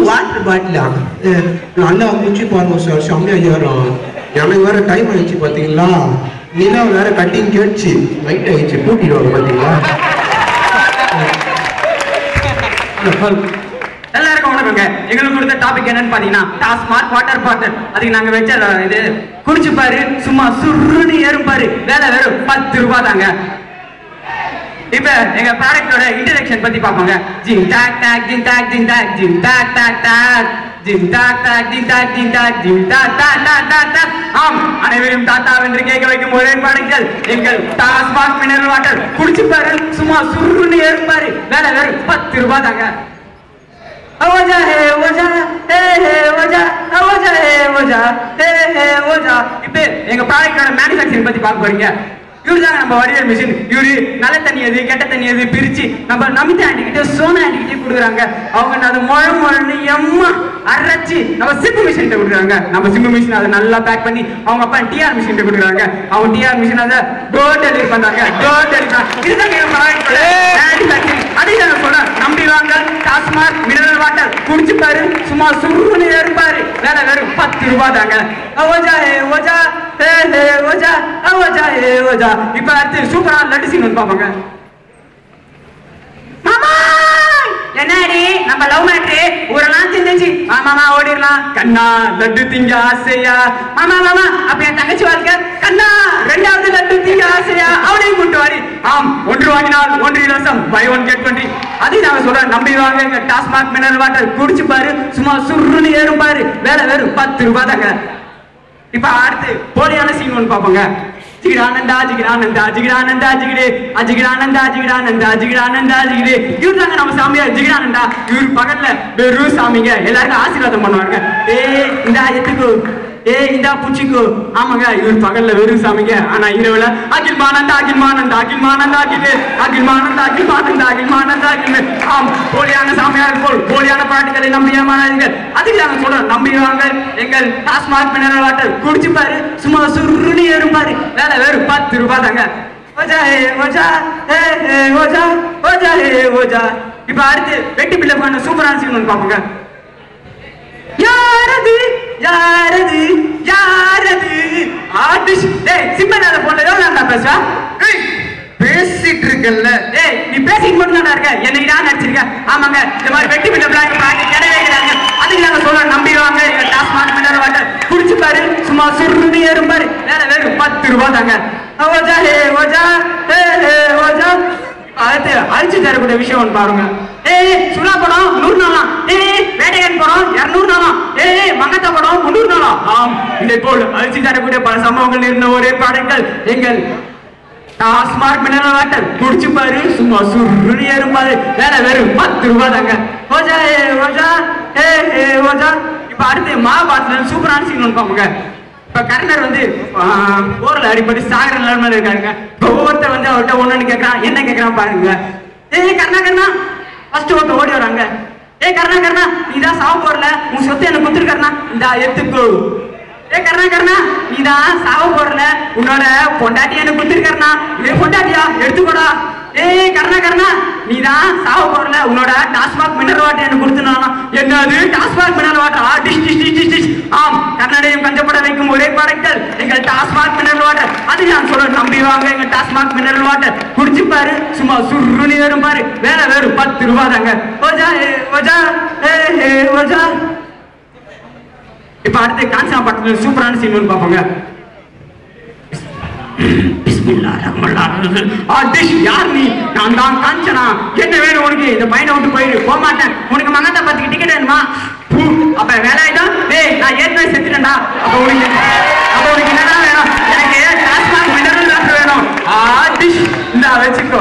Water பாட்டிலா நல்லா குடிச்சு பாருங்க சார், செம்மையா ஏறும். எனக்கு வேற டைம் ஆயிடுச்சு பாத்தீங்களா, நிலா வேற கட்டிங் கேட்டுச்சு, நைட் ஆயிடுச்சு, கூட்டிடுவாங்க பாத்தீங்களா. எல்லாருக்கும் வணக்கங்க. எங்களுக்கு கொடுத்த டாபிக் என்னன்னு பாத்தீங்கன்னா டாஸ்மாக் வாட்டர் பாட்டில். அதுக்கு நாங்க வச்ச இது குடிச்சு பாரு, சும்மா சுருன்னு ஏறும் பாரு, வேலை வெறும் 10 ரூபாய் தாங்க. இப்ப எங்க ப்ராடக்டோட இன்ட்ரோடக்ஷன் பத்தி பாப்போங்க. ஜிம் டாக் டாக் ஜிம் டாக் ஜிம் டாக் ஜிம் டாக் டாக் டாக் ஜிம் டாக் டாக் ஜிம் டாக் ஜிம் டாக் ஜிம் டாக் டாக் டாக் டாக் டாக். ஆம், அனைவரும் டாடா வென்று கேட்க வைக்கும் ஒரே ப்ராடக்ட்கள் எங்கள் டாஸ்மாக் மினரல் வாட்டர். குடிச்சு பாரு, சும்மா சுருன்னு ஏறும் பாரு, வேலை வெறும் 10 ரூபாய் தாங்க. ஓஜா ஹே ஓஜா ஹே ஹே ஓஜா ஓஜா ஹே ஓஜா ஹே ஹே ஓஜா. இப்ப எங்க ப்ராடக்டோட மேனுஃபேக்சரிங் பத்தி பார்க்க போறீங்க. இவருதாங்க நம்ம வடிவேல் மிஷின். இவரு நல்ல தண்ணி எது கெட்ட தண்ணி எது பிரிச்சு நம்ம நமிதா ஆண்டி கிட்ட சோனா ஆண்டி கிட்டே கொடுக்குறாங்க. அவங்க அது முழு எம்மா அரைச்சி நம்ம சிம்பு மிஷின் கிட்ட கொடுக்குறாங்க. நம்ம சிம்பு மிஷின் அதை நல்லா பேக் பண்ணி அவங்க அப்பா டிஆர் மிஷின் கிட்ட கொடுக்குறாங்க. அவங்க டிஆர் மிஷின் அதை டோர் டெலிவரி பண்றாங்க. டோர் டெலிவரி இதுதான் மேனுஃபேக்சரிங். அதே நான் சொல்றேன், நம்பி வாங்க டாஸ்மாக் மினரல் வாட்டர். குடிச்சு பாரு, சும்மா சுருன்னு ஏறும் பாரு, வேலை வெறும் 10 ரூபாய் தாங்க. ஓஜா ஹே ஓஜா ஹே ஹே ஓஜா ஓஜா ஹே ஓஜா. இப்ப அடுத்து சூப்பரா லட்டு சீன் வந்து பாப்பாங்க. மாமா என்னடி நம்ம லவ் மேட்ரு ஊரெல்லாம் சிந்திச்சு மாமா ஓடிடலாம். கண்ணா லட்டு திங்க ஆசையா மாமா மாமா. அப்ப என் தங்கச்சி வாழ்க்கை கண்ணா 2வது லட்டு திங்க ஆசையா அவளையும் கூட்டு வாரி. ஆம், 1 வாங்கினால் 1 இலவசம், buy 1 get 20. அது நாங்க சொல்றோம், நம்பி வாங்க எங்க டாஸ்மாக் மினரல் வாட்டர். குடிச்சு பாரு, சும்மா சுருன்னு ஏறும் பாரு, வேலை வெறும் 10 ரூபாய் தாங்க. இப்ப அடுத்து போலியான சீன் ஒன்று பாப்போங்க. ஜிகிரானந்தா ஜிகிரானந்தா ஜிகிரானந்தா ஜிகிரே அஜிகிரானந்தா ஜிகிரானந்தா ஜிகிரானந்தா ஜிகிரே. இவரு தாங்க நம்ம சாமியார் ஜிகிரானந்தா. இவரு பக்கத்துல வெறும் சாமிங்க, எல்லாருக்கும் ஆசீர்வாதம் பண்ணுவாங்க. இந்த எத்துக்கு இந்த பூச்சிக்கு. ஆமாங்க, இவர் பகல்ல வெறும் சாமிங்க, ஆனா இரவுல அகில் மானந்தா அகில் மானந்தா அகில் மானந்தா அகில் அகில் மானந்தா அகில் மானந்தா அகில் மானந்தா அகில். ஆம், போலியான சாமியார் போல் போலியான பாட்டுகளை நம்பி ஏமாறாதீர்கள். அதுக்கு நாங்க சொல்றோம், நம்பி வாங்க எங்கள் டாஸ்மாக் மினரல் வாட்டர். குடிச்சு பாரு, சும்மா சுருன்னு ஏறும் பாரு, வேலை வெறும் 10 ரூபாய் தாங்க. ஓஜா ஹே ஓஜா ஹே ஹே ஓஜா ஓஜா ஹே ஓஜா. இப்ப அடுத்து வெட்டி பிள்ளை பண்ண சூப்பரான சீன் ஒன்று பாப்போங்க. யாரது யாரது யாரது ஆர்டிஸ்ட். டேய் சிம்மனால போன்ல எவ்வளவு நான் பேசுறா? பேசிட்டு இருக்கல்ல. டேய் நீ பேசிட்டு மட்டும் தான் இருக்க, என்னைக்கு தான் நடிச்சிருக்க. ஆமாங்க, இந்த மாதிரி வெட்டி பிள்ளை பிளாக் பாக்க கிடையாது. அதுக்கு நாங்க சொல்றோம், நம்பி வாங்க எங்க டாஸ்மாக் மினரல் வாட்டர். குடிச்சு பாரு, சும்மா சுருன்னு ஏறும் பாரு, வேலை வெறும் 10 ரூபாய் தாங்க. ஓஜா ஹே ஓஜா ஹே ஹே ஓஜா. அடுத்து அழிச்சு தரக்கூடிய விஷயம் ஒன்று பாருங்க. சுறா படம் 100 நாளாம். வேட்டையன் படம் 200 நாளாம். மங்கத்தா படம் 300 நாளாம். ஆம், இதை போல் அழிச்சு தரக்கூடிய பல சம்பவங்கள் இருந்த ஒரே ப்ராடக்ட்கள் எங்கள் டாஸ்மாக் மினரல் வாட்டர். குடிச்சு பாரு, சும்மா சுருன்னு ஏறும் பாரு, வேலை வெறும் 10 ரூபாய் தாங்க. ஓஜா ஹே ஓஜா ஹே ஹே ஓஜா. இப்ப அடுத்து மகாபாரதத்துல சூப்பரான சீன் ஒன்று பாப்போங்க. இப்ப கர்ணர் வந்து போர்ல அடிப்பட்டு சாகர நிலைமையில இருக்காருங்க. ஒவ்வொருத்தர் வந்து அவர்கிட்ட ஒண்ணு கேட்கறான். என்ன கேட்கறான் பாருங்க. கர்ணா கர்ணா ஃபர்ஸ்ட் ஒருத்தர் ஓடி வராங்க. கர்ணா கர்ணா நீதான் சாவ போறல, உன் சொத்தை எனக்கு குத்துருக்கா, இந்த எடுத்துக்கோ. கர்ணா கர்ணா நீதான் சாவ போறல, உன்னோட பொண்டாட்டி எனக்கு குத்துருக்கா, இதே பொண்டாட்டியா எடுத்துக்கோடா. கர்ணா கர்ணா நீதான் சாவ போறல, உன்னோட டாஸ்மாக் மினரல் வாட்டர் எனக்கு கொடுத்துனா. என்னது டாஸ்மாக் மினரல் வாட்டர்? டிஷ் டிஷ் டிஷ் டிஷ். ஆம், கர்நாடகையும் கஞ்சப்பட வைக்கும் ஒரே ப்ராடக்ட்கள் எங்கள் டாஸ்மாக் மினரல் வாட்டர். அது நான் சொல்றேன், நம்பி வாங்க எங்க டாஸ்மாக் மினரல் வாட்டர். குடிச்சு பாரு, சும்மா சுருன்னு ஏறும் பாரு, வேலை வெறும் 10 ரூபாய் தாங்க. ஓஜா ஹே ஓஜா ஹே ஹே ஓஜா. இப்ப அடுத்து காஞ்சனா படத்துல சூப்பரான சீன் ஒன்று பார்ப்போங்க. யார் நீ? நான் தான் காஞ்சனா. என்ன வேணும் உனக்கு? இந்த பையனை விட்டு போயிடு. போக மாட்டேன். உனக்கு மங்கத்தை பத்தி டிக்கெட் வேணுமா? அப்ப வேலை ஆயிடும். நான் ஏற்கனவே செத்துட்டேன்டா. அப்ப உனக்கு என்னதான் வேணும்? எனக்கு டாஸ்மாக் மினரல் வாட்டர் வேணும். இந்த வச்சுக்கோ.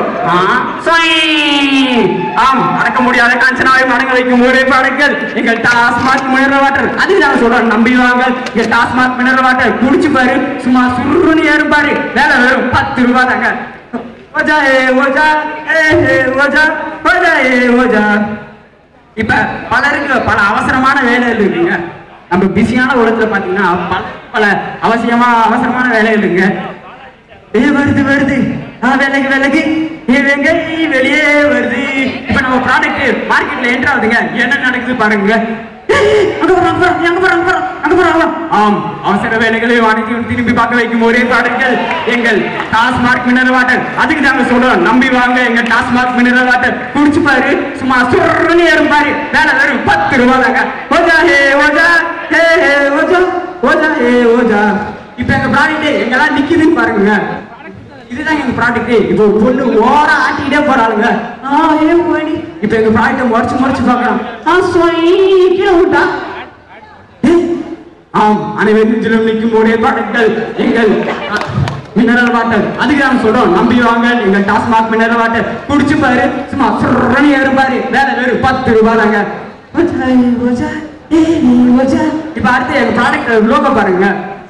ஆம், அடக்க முடியாத காஞ்சனாவை மடங்க வைக்கும் ஒரே ப்ராடக்ட்கள் எங்கள் டாஸ்மாக் மினரல் வாட்டர். அதுக்கு நான் சொல்றேன், நம்பி வாங்க எங்க டாஸ்மாக் மினரல் வாட்டர். குடிச்சு பாரு, சும்மா சுருன்னு ஏறும் பாரு, வேலை வெறும் 10 ரூபாய் தாங்க. ஓஜா ஹே ஓஜா ஹே ஹே ஓஜா ஓஜா ஹே ஓஜா. இப்ப பலருக்கு பல அவசரமான வேலைகள் இருக்குங்க. நம்ம பிஸியான உலகத்துல பாத்தீங்கன்னா பல அவசரமான வேலைகள் இருக்குங்க. வருது வருது, வேலைக்கு இவங்க வெளியே வருது. இப்ப நம்ம ப்ராடக்ட் மார்க்கெட்ல என்டர் ஆகுதுங்க. என்ன நடக்குது பாருங்க. ஆம், அவசர வேலைகளை அனைத்தையும் திரும்பி பார்க்க வைக்கும் ஒரே ப்ராடக்ட்கள் எங்கள் டாஸ்மார்க் மினரல் வாட்டர். அதுக்கு நாங்க சொல்றோம், நம்பி வாங்க எங்க டாஸ்மார்க் மினரல் வாட்டர். குடிச்சு பாரு, சும்மா சுருன்னு ஏறும் பாரு. வேலை வெறும் 10 ரூபாய் தாங்க. ஓஜா ஹே ஓஜா, ஹே ஹே ஓஜா, ஓஜா ஹே ஓஜா. இப்ப எங்க ப்ராடக்ட் எங்கெல்லாம் நிக்குதுன்னு பாருங்க. இதுதான் எங்க ப்ராடக்ட். இப்போ ஒரு பொண்ணு ஓரா ஆட்டிக்கிட்டே போறாளுங்க. இப்ப எங்க ப்ராடக்ட் முறைச்சு பாக்கலாம். கீழே விட்டா. ஆம், அனைவரும் நிற்கும் ஒரே ப்ராடக்ட்கள் எங்கள் மினரல் வாட்டர். அதுக்கு நாங்க சொல்றோம், நம்பி வாங்க எங்க டாஸ்மாக் மினரல் வாட்டர். குடிச்சு பாரு, சும்மா சுரணி ஏறும் பாரு. வேலை வெறும் 10 ரூபாய் தாங்க. இப்ப அடுத்து எங்க ப்ராடக்ட் லோகோ பாருங்க.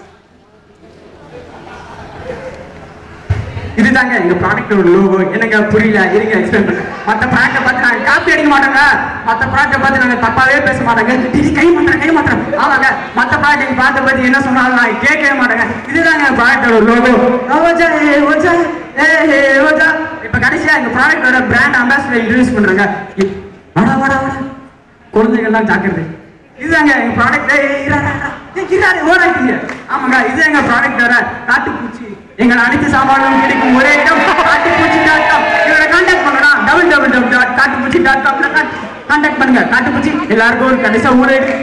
இதுதாங்க எங்க ப்ராடக்டோட லோகோ. எனக்கு புரியல, இருங்க எக்ஸ்பிளைன் பண்ண. மற்ற ப்ராடக்டை பார்த்து நாங்க காப்பி அடிக்க மாட்டோங்க. மற்ற ப்ராடக்டை பார்த்து நாங்க தப்பாவே பேச மாட்டோங்க. கை மாத்திரம் ஆமாங்க. மற்ற ப்ராடக்ட் பார்த்து பத்தி என்ன சொன்னாலும் நான் கேட்கவே மாட்டேங்க. இதுதாங்க எங்க ப்ராடக்டோட லோகோ. இப்ப கடைசியா எங்க ப்ராடக்டோட பிராண்ட் அம்பாசிடர் இன்ட்ரோடியூஸ் பண்றாங்க. வாடா குழந்தைகள்லாம் ஜாக்கிரதை. இதுதாங்க எங்க ப்ராடக்ட். ஓடாதீங்க. ஆமாங்க, இது எங்க ப்ராடக்டோட காட்டுப்பூச்சி. எங்கள் அனைத்து சாமான்களும் கிடைக்கும் ஒரே இடம் காட்டுப்பூச்சி.com. இவரை கான்டாக்ட் பண்ணலாம். www.காட்டுப்பூச்சி.com கான்டாக்ட் பண்ணுங்க. காட்டுப்பூச்சி எல்லாருக்கும் ஒரு கடைசா ஊரைட்டு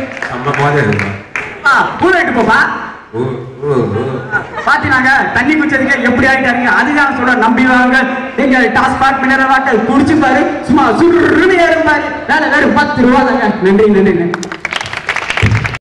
போப்பா. பாத்தீங்க தண்ணி குடிச்சதுக்கு எப்படி ஆயிட்டாருங்க. அதுதான் சொல்ற, நம்பி வாங்க எங்க டாஸ்மாக் மினரல் வாட்டர். குடிச்சு பாரு, சும்மா சுருன்னு ஏறும் பாரு. வேலை வெறும் 10 ரூபாய் தாங்க. நன்றி.